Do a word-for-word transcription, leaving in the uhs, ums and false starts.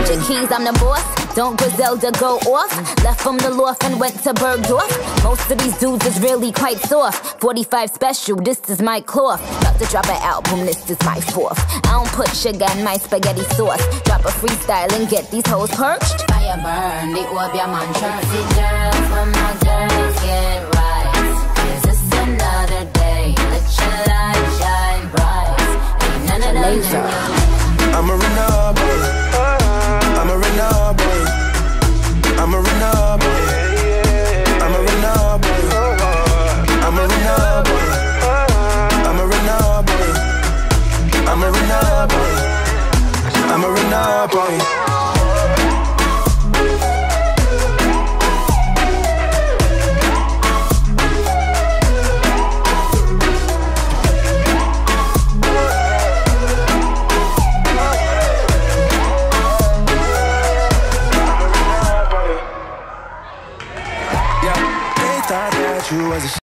Hold your keys, I'm the boss. Don't Griselda go off? Left from the loft and went to Bergdorf. Most of these dudes is really quite soft. forty-five special, this is my cloth. About to drop an album, this is my fourth. I don't put sugar in my spaghetti sauce. Drop a freestyle and get these hoes perched. Fire burn, the orb your man church. See girls, when my girls get right. Cause it's another day. Let your light shine bright. Ain't none of them niggas. I'm a Renard boy. I'm a Renard boy. I'm a Renard boy. I'm a Renard boy. I'm a Renard boy. I'm a Renard boy. I'm a Renard boy. I'm a Renard boy. You was a